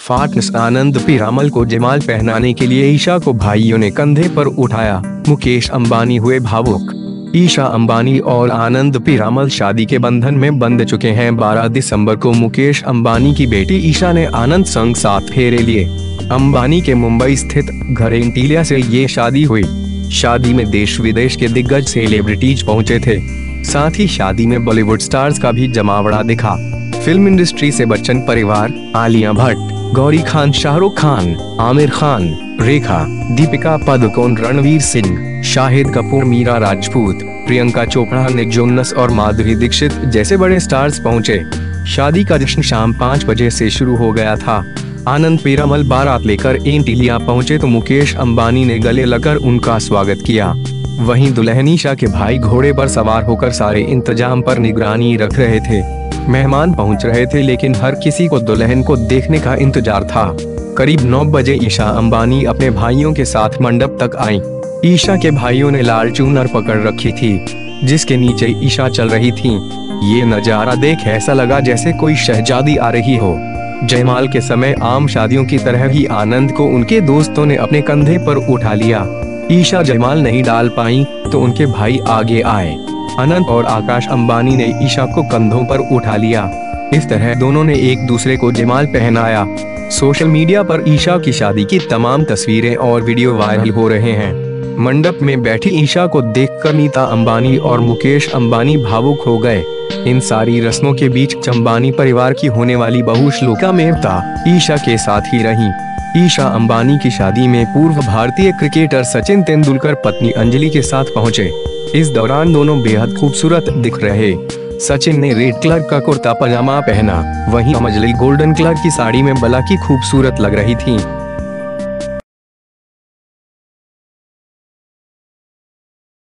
फाटस आनंद पीरामल को जयमाल पहनाने के लिए ईशा को भाइयों ने कंधे पर उठाया, मुकेश अंबानी हुए भावुक। ईशा अंबानी और आनंद पीरामल शादी के बंधन में बंध चुके हैं। 12 दिसंबर को मुकेश अंबानी की बेटी ईशा ने आनंद संग 7 फेरे लिए। अंबानी के मुंबई स्थित घर एंटीलिया से ये शादी हुई। शादी में देश विदेश के दिग्गज सेलिब्रिटीज पहुंचे थे। साथ ही शादी में बॉलीवुड स्टार्स का भी जमावड़ा दिखा। फिल्म इंडस्ट्री से बच्चन परिवार, आलिया भट्ट, गौरी खान, शाहरुख खान, आमिर खान, रेखा, दीपिका पादुकोण, रणवीर सिंह, शाहिद कपूर, मीरा राजपूत, प्रियंका चोपड़ा, निक जोनस और माधुरी दीक्षित जैसे बड़े स्टार्स पहुंचे। शादी का जश्न शाम 5 बजे से शुरू हो गया था। आनंद पीरामल बारात लेकर एंटीलिया पहुंचे तो मुकेश अंबानी ने गले लगकर उनका स्वागत किया। वहीं दुल्हन ईशा के भाई घोड़े पर सवार होकर सारे इंतजाम पर निगरानी रख रहे थे। मेहमान पहुंच रहे थे लेकिन हर किसी को दुल्हन को देखने का इंतजार था। करीब 9 बजे ईशा अंबानी अपने भाइयों के साथ मंडप तक आईं। ईशा के भाइयों ने लाल चुनर पकड़ रखी थी जिसके नीचे ईशा चल रही थी। ये नजारा देख ऐसा लगा जैसे कोई शहजादी आ रही हो। जयमाल के समय आम शादियों की तरह ही आनंद को उनके दोस्तों ने अपने कंधे पर उठा लिया। ईशा जयमाल नहीं डाल पाई तो उनके भाई आगे आए। अनंत और आकाश अंबानी ने ईशा को कंधों पर उठा लिया। इस तरह दोनों ने एक दूसरे को जयमाल पहनाया। सोशल मीडिया पर ईशा की शादी की तमाम तस्वीरें और वीडियो वायरल हो रहे हैं। मंडप में बैठी ईशा को देखकर नीता अंबानी और मुकेश अंबानी भावुक हो गए। इन सारी रस्मों के बीच अंबानी परिवार की होने वाली बहू श्लोका मेहता ईशा के साथ ही रहीं। ईशा अंबानी की शादी में पूर्व भारतीय क्रिकेटर सचिन तेंदुलकर पत्नी अंजलि के साथ पहुंचे। इस दौरान दोनों बेहद खूबसूरत दिख रहे। सचिन ने रेड कलर का कुर्ता पजामा पहना, वहीं अंजलि गोल्डन कलर की साड़ी में बला की खूबसूरत लग रही थी।